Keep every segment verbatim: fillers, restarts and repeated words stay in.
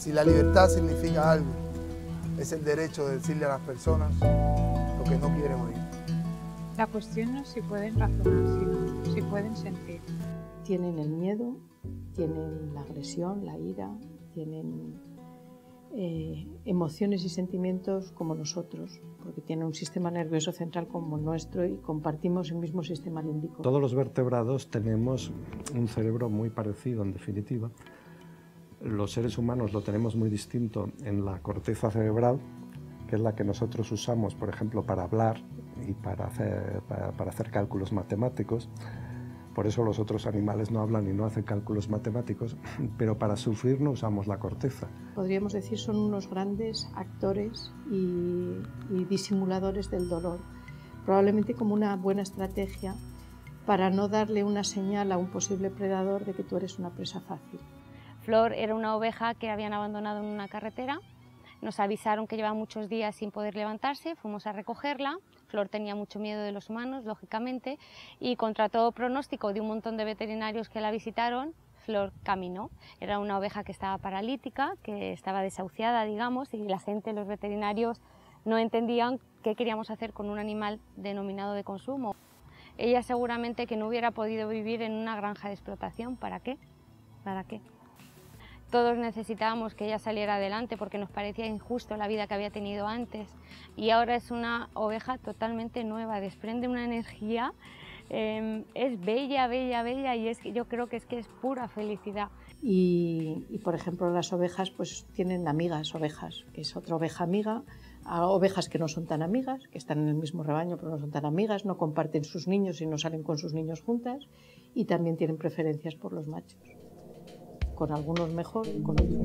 Si la libertad significa algo, es el derecho de decirle a las personas lo que no quieren oír. La cuestión no es si pueden razonar, sino si pueden sentir. Tienen el miedo, tienen la agresión, la ira, tienen eh, emociones y sentimientos como nosotros, porque tienen un sistema nervioso central como el nuestro y compartimos el mismo sistema límbico. Todos los vertebrados tenemos un cerebro muy parecido, en definitiva. Los seres humanos lo tenemos muy distinto en la corteza cerebral, que es la que nosotros usamos, por ejemplo, para hablar y para hacer, para, para hacer cálculos matemáticos. Por eso los otros animales no hablan y no hacen cálculos matemáticos, pero para sufrir no usamos la corteza. Podríamos decir son unos grandes actores y, y disimuladores del dolor, probablemente como una buena estrategia para no darle una señal a un posible predador de que tú eres una presa fácil. Flor era una oveja que habían abandonado en una carretera. Nos avisaron que llevaba muchos días sin poder levantarse, fuimos a recogerla. Flor tenía mucho miedo de los humanos, lógicamente, y contra todo pronóstico de un montón de veterinarios que la visitaron, Flor caminó. Era una oveja que estaba paralítica, que estaba desahuciada, digamos, y la gente, los veterinarios, no entendían qué queríamos hacer con un animal denominado de consumo. Ella seguramente que no hubiera podido vivir en una granja de explotación. ¿Para qué? ¿Para qué? Todos necesitábamos que ella saliera adelante porque nos parecía injusto la vida que había tenido antes, y ahora es una oveja totalmente nueva, desprende una energía, eh, es bella, bella, bella, y es que yo creo que es que es pura felicidad. Y, y por ejemplo las ovejas pues tienen amigas ovejas, que es otra oveja amiga, a ovejas que no son tan amigas, que están en el mismo rebaño pero no son tan amigas, no comparten sus niños y no salen con sus niños juntas, y también tienen preferencias por los machos. Con algunos mejor y con otros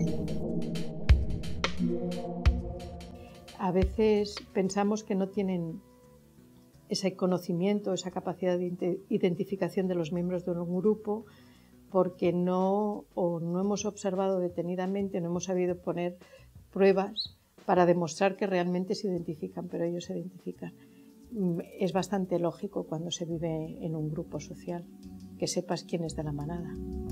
no. A veces pensamos que no tienen ese conocimiento, esa capacidad de identificación de los miembros de un grupo porque no, o no hemos observado detenidamente, no hemos sabido poner pruebas para demostrar que realmente se identifican, pero ellos se identifican. Es bastante lógico cuando se vive en un grupo social, que sepas quién es de la manada.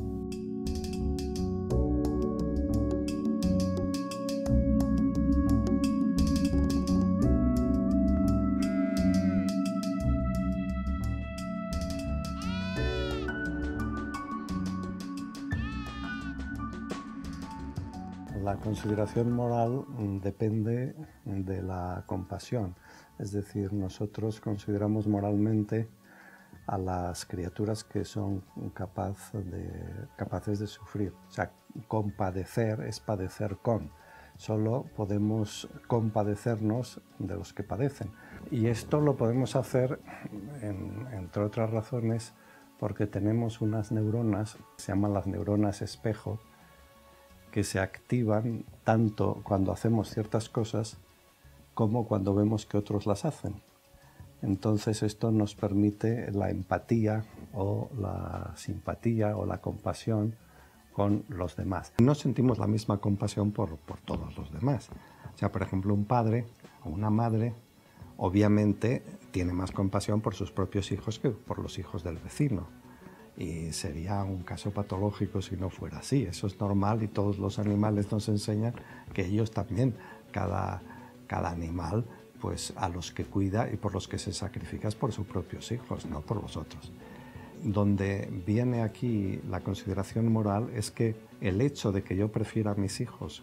La consideración moral depende de la compasión, es decir, nosotros consideramos moralmente a las criaturas que son capaz de, capaces de sufrir. O sea, compadecer es padecer con. Solo podemos compadecernos de los que padecen. Y esto lo podemos hacer, en, entre otras razones, porque tenemos unas neuronas, se llaman las neuronas espejo, que se activan tanto cuando hacemos ciertas cosas como cuando vemos que otros las hacen. Entonces esto nos permite la empatía o la simpatía o la compasión con los demás. No sentimos la misma compasión por, por todos los demás. O sea, por ejemplo, un padre o una madre obviamente tiene más compasión por sus propios hijos que por los hijos del vecino. Y sería un caso patológico si no fuera así. Eso es normal y todos los animales nos enseñan que ellos también, cada, cada animal, pues a los que cuida y por los que se sacrifica es por sus propios hijos, no por los otros. Donde viene aquí la consideración moral es que el hecho de que yo prefiera a mis hijos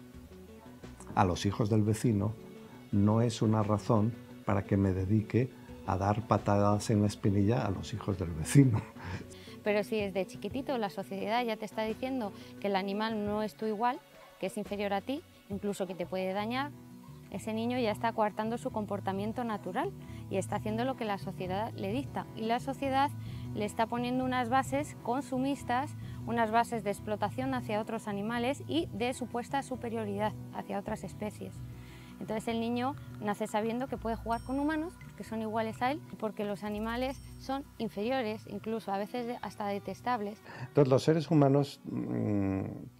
a los hijos del vecino no es una razón para que me dedique a dar patadas en la espinilla a los hijos del vecino. Pero si desde chiquitito la sociedad ya te está diciendo que el animal no es tu igual, que es inferior a ti, incluso que te puede dañar, ese niño ya está coartando su comportamiento natural y está haciendo lo que la sociedad le dicta. Y la sociedad le está poniendo unas bases consumistas, unas bases de explotación hacia otros animales y de supuesta superioridad hacia otras especies. Entonces el niño nace sabiendo que puede jugar con humanos porque son iguales a él, porque los animales son inferiores, incluso a veces hasta detestables. Entonces los seres humanos mmm,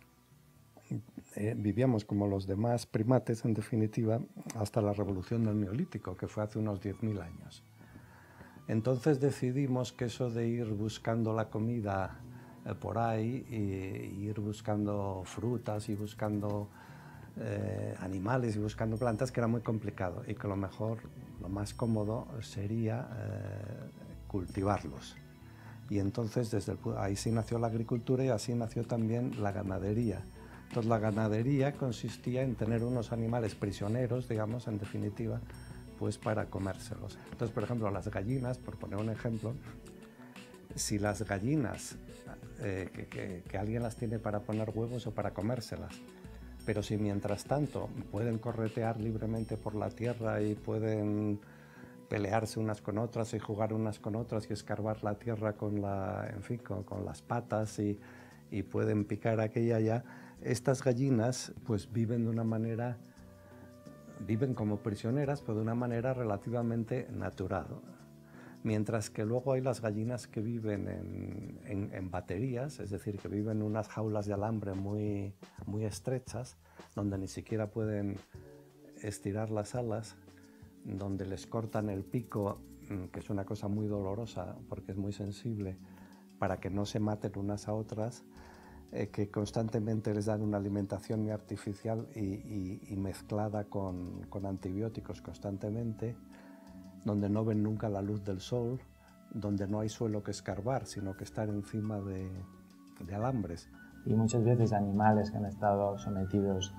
eh, vivíamos como los demás primates, en definitiva, hasta la revolución del Neolítico, que fue hace unos diez mil años. Entonces decidimos que eso de ir buscando la comida eh, por ahí, y, y ir buscando frutas y buscando eh, animales y buscando plantas, que era muy complicado y que lo mejor, lo más cómodo sería eh, cultivarlos. Y entonces desde el, ahí sí nació la agricultura y así nació también la ganadería. Entonces la ganadería consistía en tener unos animales prisioneros, digamos, en definitiva, pues para comérselos. Entonces, por ejemplo, las gallinas, por poner un ejemplo, si las gallinas, eh, que, que, que alguien las tiene para poner huevos o para comérselas, pero si mientras tanto pueden corretear libremente por la tierra y pueden pelearse unas con otras y jugar unas con otras y escarbar la tierra con, la, en fin, con, con las patas y, y pueden picar aquella ya, estas gallinas pues viven de una manera, viven como prisioneras, pero de una manera relativamente natural. Mientras que luego hay las gallinas que viven en, en, en baterías, es decir, que viven en unas jaulas de alambre muy, muy estrechas, donde ni siquiera pueden estirar las alas, donde les cortan el pico, que es una cosa muy dolorosa porque es muy sensible, para que no se maten unas a otras, eh, que constantemente les dan una alimentación muy artificial y, y, y mezclada con, con antibióticos constantemente, donde no ven nunca la luz del sol, donde no hay suelo que escarbar, sino que estar encima de, de alambres. Y muchas veces animales que han estado sometidos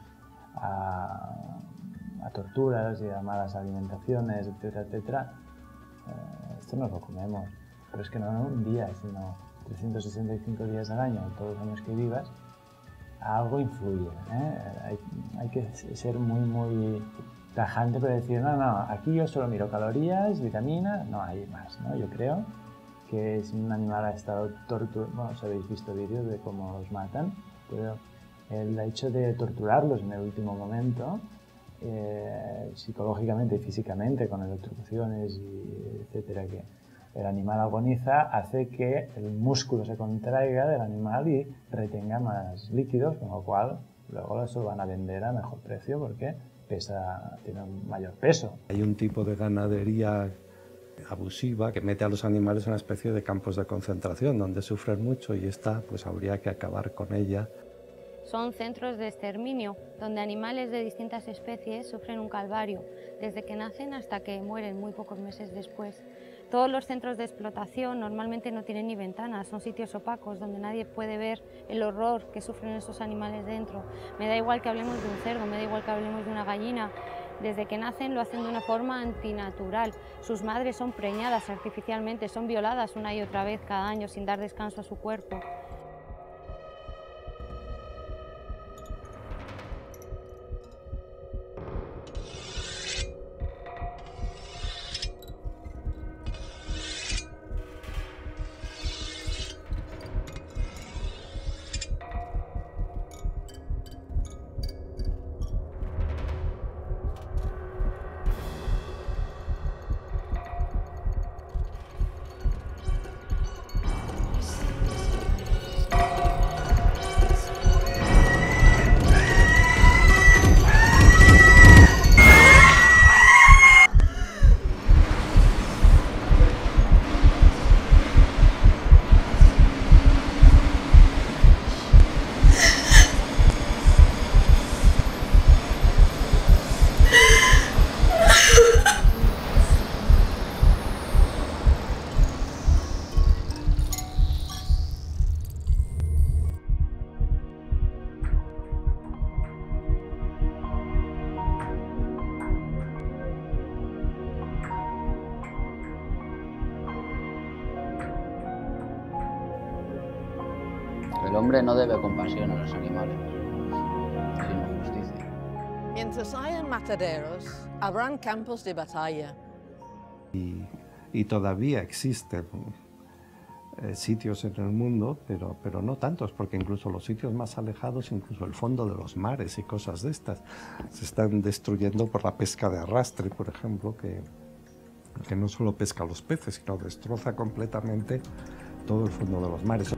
a, a torturas y a malas alimentaciones, etcétera, etcétera, eh, esto nos lo comemos. Pero es que no un día, sino trescientos sesenta y cinco días al año, todos los años que vivas, algo influye, ¿eh? Hay, hay que ser muy, muy tajante para decir, no, no, aquí yo solo miro calorías, vitaminas, no hay más, ¿no? Yo creo que si un animal ha estado torturado, bueno, si habéis visto vídeos de cómo los matan, pero el hecho de torturarlos en el último momento, eh, psicológicamente y físicamente, con electrocuciones, y etcétera, que el animal agoniza, hace que el músculo se contraiga del animal y retenga más líquidos, con lo cual luego eso lo van a vender a mejor precio porque pesa, tiene un mayor peso. Hay un tipo de ganadería abusiva que mete a los animales en una especie de campos de concentración donde sufren mucho y esta pues habría que acabar con ella. Son centros de exterminio donde animales de distintas especies sufren un calvario desde que nacen hasta que mueren muy pocos meses después. Todos los centros de explotación normalmente no tienen ni ventanas, son sitios opacos donde nadie puede ver el horror que sufren esos animales dentro. Me da igual que hablemos de un cerdo, me da igual que hablemos de una gallina. Desde que nacen lo hacen de una forma antinatural. Sus madres son preñadas artificialmente, son violadas una y otra vez cada año sin dar descanso a su cuerpo. El hombre no debe compasión a los animales, sino justicia. Mientras hayan mataderos, habrán campos de batalla. Y, y todavía existen eh, sitios en el mundo, pero, pero no tantos, porque incluso los sitios más alejados, incluso el fondo de los mares y cosas de estas, se están destruyendo por la pesca de arrastre, por ejemplo, que, que no solo pesca los peces, sino destroza completamente todo el fondo de los mares.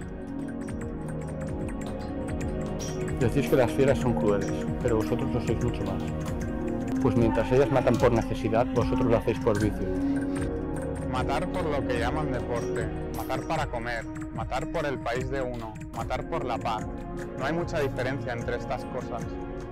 Decís que las fieras son crueles, pero vosotros lo sois mucho más. Pues mientras ellas matan por necesidad, vosotros lo hacéis por vicio. Matar por lo que llaman deporte, matar para comer, matar por el país de uno, matar por la paz. No hay mucha diferencia entre estas cosas.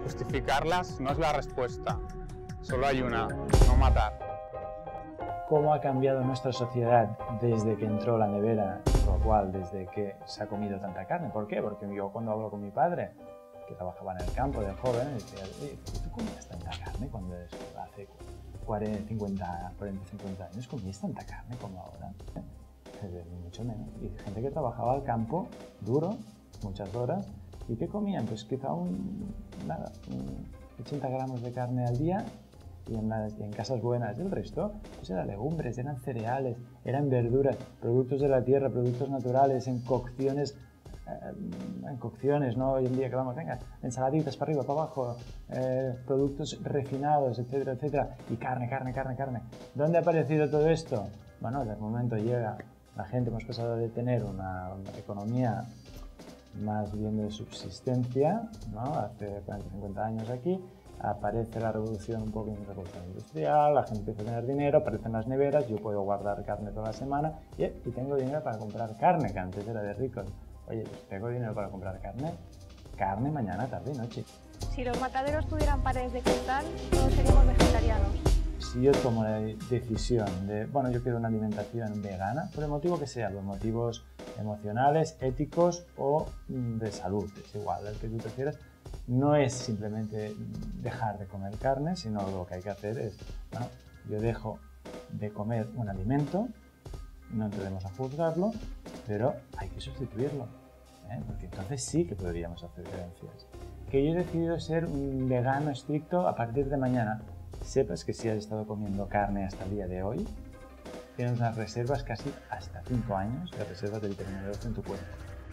Justificarlas no es la respuesta, solo hay una, no matar. ¿Cómo ha cambiado nuestra sociedad desde que entró la nevera, lo cual desde que se ha comido tanta carne? ¿Por qué? Porque yo cuando hablo con mi padre, que trabajaba en el campo de joven, decía, oye, ¿tú comías tanta carne cuando hace cuarenta, cincuenta, cuarenta, cincuenta años comías tanta carne como ahora? Ni mucho menos. Y gente que trabajaba al campo duro, muchas horas, ¿y qué comían? Pues quizá un, nada, un ochenta gramos de carne al día. Y en, las, y en casas buenas, el resto pues eran legumbres, eran cereales, eran verduras, productos de la tierra, productos naturales, en cocciones, eh, en cocciones, ¿no? Hoy en día que vamos, venga, ensaladitas para arriba, para abajo, eh, productos refinados, etcétera, etcétera, y carne, carne, carne, carne. ¿Dónde ha aparecido todo esto? Bueno, de momento llega la gente, hemos pasado de tener una, una economía más bien de subsistencia, ¿no? Hace cuarenta, cincuenta años aquí. Aparece la revolución, un poco en la revolución industrial, la gente empieza a tener dinero, aparecen las neveras, yo puedo guardar carne toda la semana y, y tengo dinero para comprar carne, que antes era de ricos. Oye, pues tengo dinero para comprar carne, carne mañana, tarde y noche. Si los mataderos tuvieran paredes de cristal, todos seríamos vegetarianos. Si yo tomo la decisión de, bueno, yo quiero una alimentación vegana, por el motivo que sea, los motivos emocionales, éticos o de salud, es igual, el que tú prefieras, no es simplemente dejar de comer carne, sino lo que hay que hacer es, bueno, yo dejo de comer un alimento, no entraremos a juzgarlo, pero hay que sustituirlo, ¿eh? Porque entonces sí que podríamos hacer diferencias. Que yo he decidido ser un vegano estricto a partir de mañana. Sepas que si has estado comiendo carne hasta el día de hoy, tienes unas reservas casi hasta cinco años de reservas de vitamina D en tu cuerpo.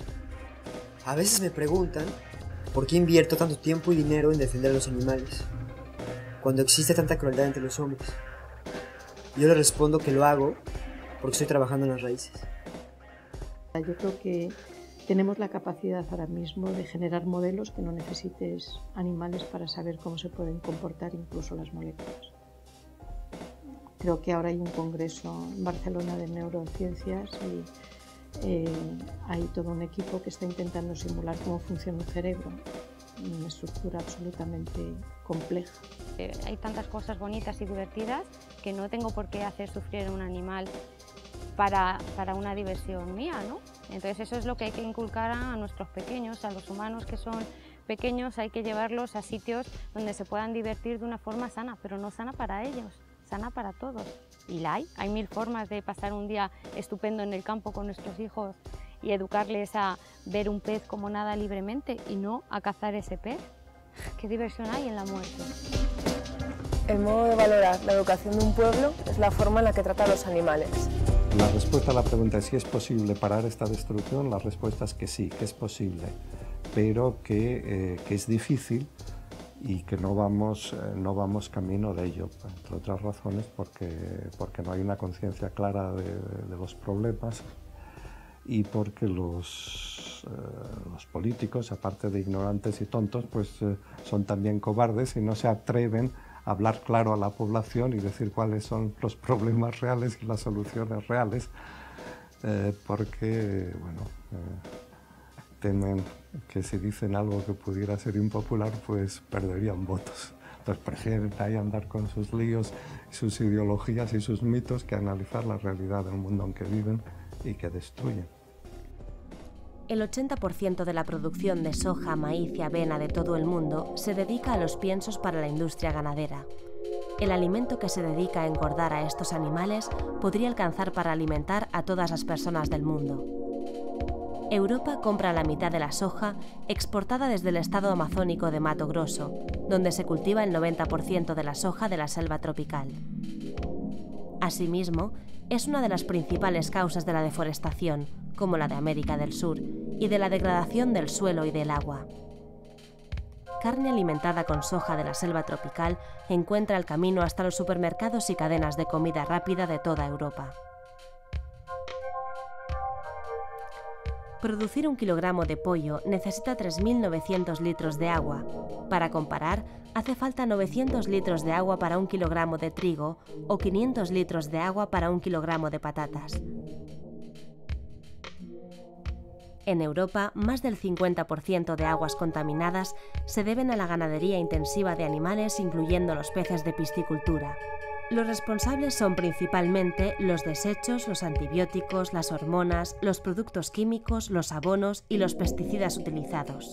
A veces me preguntan ¿por qué invierto tanto tiempo y dinero en defender a los animales, cuando existe tanta crueldad entre los hombres? Yo les respondo que lo hago porque estoy trabajando en las raíces. Yo creo que tenemos la capacidad ahora mismo de generar modelos que no necesites animales para saber cómo se pueden comportar incluso las moléculas. Creo que ahora hay un congreso en Barcelona de neurociencias y Eh, hay todo un equipo que está intentando simular cómo funciona un cerebro, una estructura absolutamente compleja. Eh, hay tantas cosas bonitas y divertidas que no tengo por qué hacer sufrir a un animal para, para una diversión mía, ¿no? Entonces eso es lo que hay que inculcar a nuestros pequeños, a los humanos que son pequeños, hay que llevarlos a sitios donde se puedan divertir de una forma sana, pero no sana para ellos, sana para todos. Y la hay, hay mil formas de pasar un día estupendo en el campo con nuestros hijos y educarles a ver un pez como nada libremente y no a cazar ese pez. ¿Qué diversión hay en la muerte? El modo de valorar la educación de un pueblo es la forma en la que trata a los animales. La respuesta a la pregunta es si es posible parar esta destrucción, la respuesta es que sí, que es posible, pero que, eh, que es difícil y que no vamos, eh, no vamos camino de ello, entre otras razones porque, porque no hay una conciencia clara de, de, de los problemas y porque los, eh, los políticos, aparte de ignorantes y tontos, pues eh, son también cobardes y no se atreven a hablar claro a la población y decir cuáles son los problemas reales y las soluciones reales, eh, porque, bueno, eh, temen que si dicen algo que pudiera ser impopular, pues perderían votos. Entonces prefieren ahí andar con sus líos, sus ideologías y sus mitos que analizar la realidad del mundo en que viven y que destruyen. El ochenta por ciento de la producción de soja, maíz y avena de todo el mundo se dedica a los piensos para la industria ganadera. El alimento que se dedica a engordar a estos animales podría alcanzar para alimentar a todas las personas del mundo. Europa compra la mitad de la soja exportada desde el estado amazónico de Mato Grosso, donde se cultiva el noventa por ciento de la soja de la selva tropical. Asimismo, es una de las principales causas de la deforestación, como la de América del Sur, y de la degradación del suelo y del agua. Carne alimentada con soja de la selva tropical encuentra el camino hasta los supermercados y cadenas de comida rápida de toda Europa. Producir un kilogramo de pollo necesita tres mil novecientos litros de agua. Para comparar, hace falta novecientos litros de agua para un kilogramo de trigo o quinientos litros de agua para un kilogramo de patatas. En Europa, más del cincuenta por ciento de aguas contaminadas se deben a la ganadería intensiva de animales, incluyendo los peces de piscicultura. Los responsables son principalmente los desechos, los antibióticos, las hormonas, los productos químicos, los abonos y los pesticidas utilizados.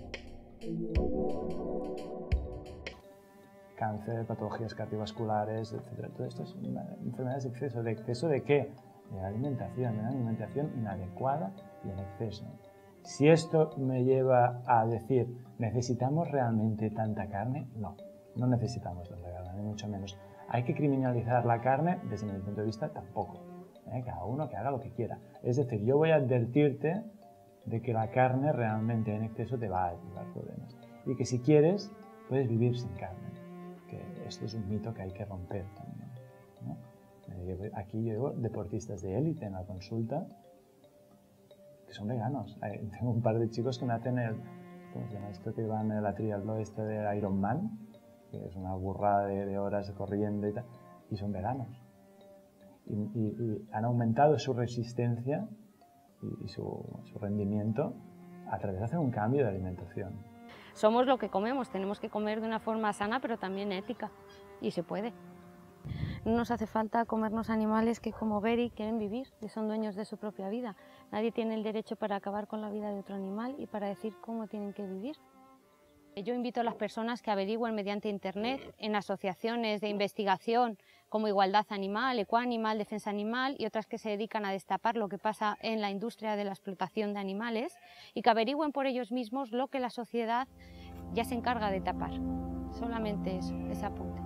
Cáncer, patologías cardiovasculares, etcétera. Todo esto es enfermedades de exceso. ¿De exceso de qué? De la alimentación, de una alimentación inadecuada y en exceso. Si esto me lleva a decir, ¿necesitamos realmente tanta carne? No, no necesitamos tanta carne, ni mucho menos. ¿Hay que criminalizar la carne? Desde mi punto de vista, tampoco. ¿Eh? Cada uno que haga lo que quiera. Es decir, yo voy a advertirte de que la carne realmente en exceso te va a llevar problemas. Y que si quieres, puedes vivir sin carne. Que esto es un mito que hay que romper también, ¿no? Aquí yo llevo deportistas de élite en la consulta que son veganos. Tengo un par de chicos que me hacen el, ¿cómo se llama esto? Que van en la triatlón este de Ironman, que es una burrada de, de horas corriendo y tal, y son veganos. Y, y, y han aumentado su resistencia y, y su, su rendimiento a través de hacer un cambio de alimentación. Somos lo que comemos, tenemos que comer de una forma sana pero también ética, y se puede. No nos hace falta comernos animales que, como Beri, quieren vivir y son dueños de su propia vida. Nadie tiene el derecho para acabar con la vida de otro animal y para decir cómo tienen que vivir. Yo invito a las personas que averigüen mediante internet en asociaciones de investigación como Igualdad Animal, Ecoanimal, Defensa Animal y otras que se dedican a destapar lo que pasa en la industria de la explotación de animales, y que averigüen por ellos mismos lo que la sociedad ya se encarga de tapar. Solamente eso, ese apunte.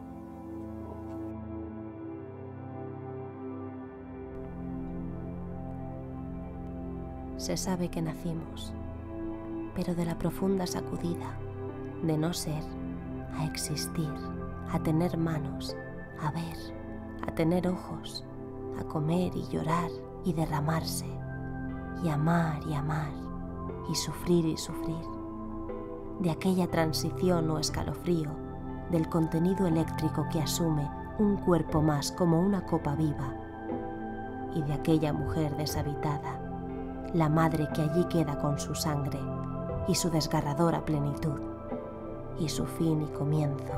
Se sabe que nacimos, pero de la profunda sacudida, de no ser, a existir, a tener manos, a ver, a tener ojos, a comer y llorar y derramarse, y amar y amar, y sufrir y sufrir, de aquella transición o escalofrío, del contenido eléctrico que asume un cuerpo más como una copa viva, y de aquella mujer deshabitada, la madre que allí queda con su sangre y su desgarradora plenitud, y su fin y comienzo.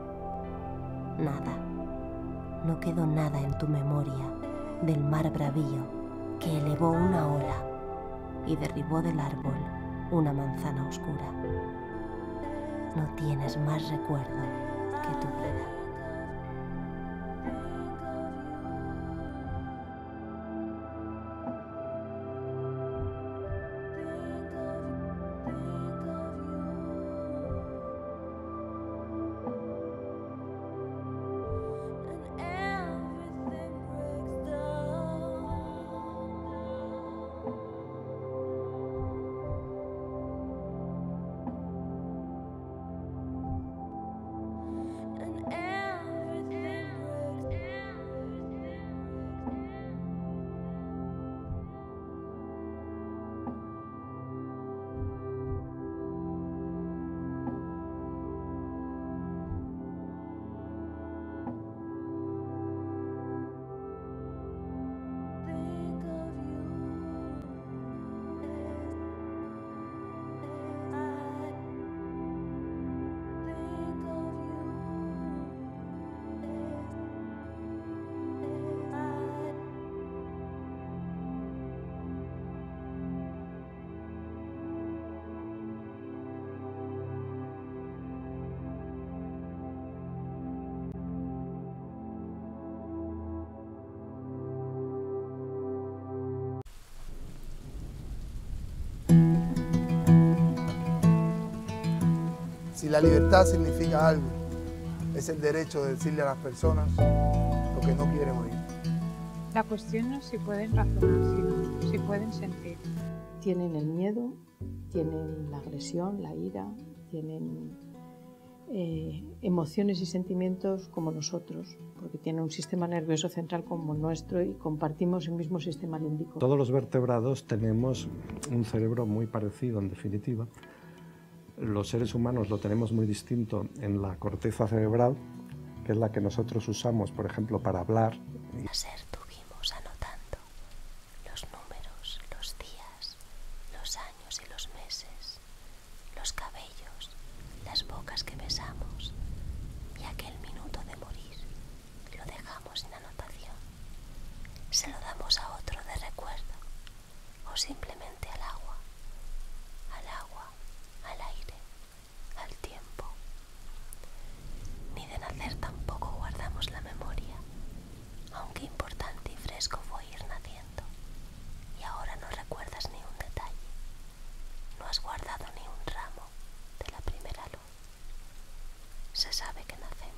Nada, no quedó nada en tu memoria del mar bravío que elevó una ola y derribó del árbol una manzana oscura. No tienes más recuerdo que tu vida. Si la libertad significa algo, es el derecho de decirle a las personas lo que no quieren oír. La cuestión no es si pueden razonar, sino si pueden sentir. Tienen el miedo, tienen la agresión, la ira, tienen eh, emociones y sentimientos como nosotros, porque tienen un sistema nervioso central como el nuestro y compartimos el mismo sistema límbico. Todos los vertebrados tenemos un cerebro muy parecido, en definitiva. Los seres humanos lo tenemos muy distinto en la corteza cerebral, que es la que nosotros usamos, por ejemplo, para hablar. Ayer tuvimos anotando los números, los días, besamos y aquel minuto de morir lo dejamos sin anotación. Se lo damos a otro de recuerdo o simplemente al agua, al agua, al aire, al tiempo. Ni de nacer tampoco guardamos la memoria, aunque importante y fresco fue ir naciendo. Y ahora no recuerdas ni un detalle, no has guardado ni un ramo de la primera luz. Se sabe que nacemos.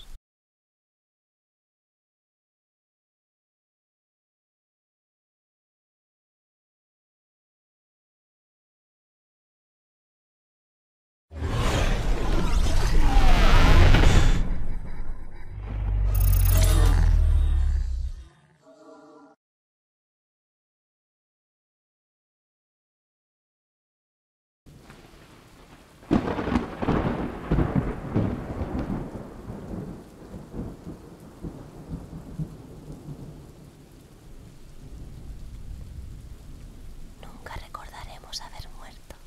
Nunca recordaremos haber muerto.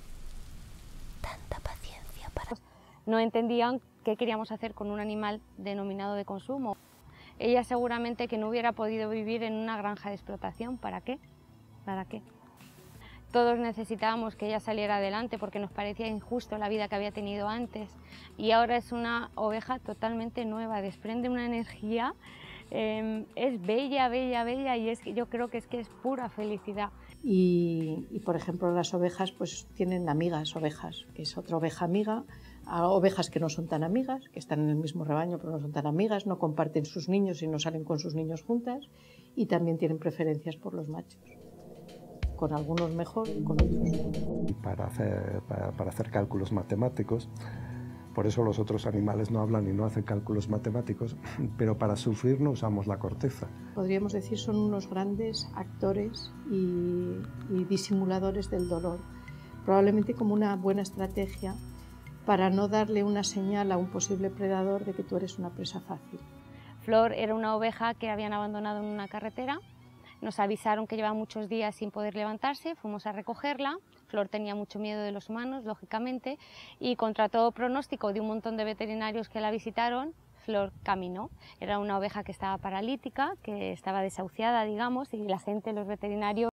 Tanta paciencia para... No entendían qué queríamos hacer con un animal denominado de consumo. Ella seguramente que no hubiera podido vivir en una granja de explotación. ¿Para qué? ¿Para qué? Todos necesitábamos que ella saliera adelante porque nos parecía injusto la vida que había tenido antes. Y ahora es una oveja totalmente nueva, desprende una energía, eh, es bella, bella, bella y es, yo creo que es que es pura felicidad. Y, y por ejemplo las ovejas pues tienen amigas ovejas, que es otra oveja amiga, a ovejas que no son tan amigas, que están en el mismo rebaño pero no son tan amigas, no comparten sus niños y no salen con sus niños juntas y también tienen preferencias por los machos, con algunos mejor y con otros no. Para hacer, para, para hacer cálculos matemáticos, por eso los otros animales no hablan y no hacen cálculos matemáticos, pero para sufrir no usamos la corteza. Podríamos decir son unos grandes actores y, y disimuladores del dolor, probablemente como una buena estrategia para no darle una señal a un posible predador de que tú eres una presa fácil. Flor era una oveja que habían abandonado en una carretera. Nos avisaron que llevaba muchos días sin poder levantarse, fuimos a recogerla. Flor tenía mucho miedo de los humanos, lógicamente, y contra todo pronóstico de un montón de veterinarios que la visitaron, Flor caminó. Era una oveja que estaba paralítica, que estaba desahuciada, digamos, y la gente, los veterinarios,